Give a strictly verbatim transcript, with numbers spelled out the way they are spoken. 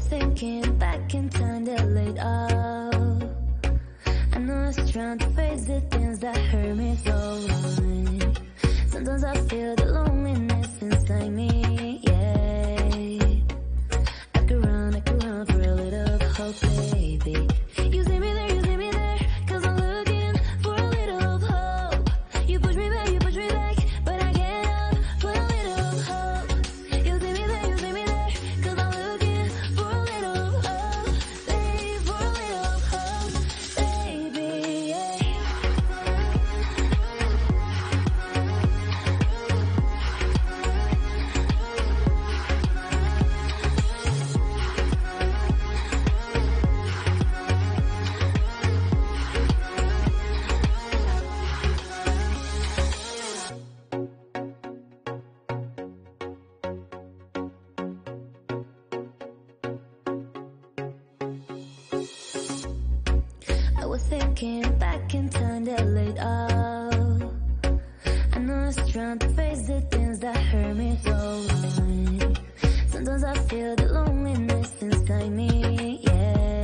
thinking back in time that laid off. I know I was trying to face the things that hurt me so. Sometimes I feel the loneliness inside me, yeah. I could run, I could run for a little hope, baby. You see me there, you see me there, cause I'm looking for a little hope. You push me back, you push me back, but I get up for a little hope. You see me there, you see me there, cause I'm looking for a little hope, baby, for a little hope, baby, yeah. I was thinking back in time that laid off. I know I was trying to face the things that hurt me so. Sometimes I feel the loneliness inside me, yeah.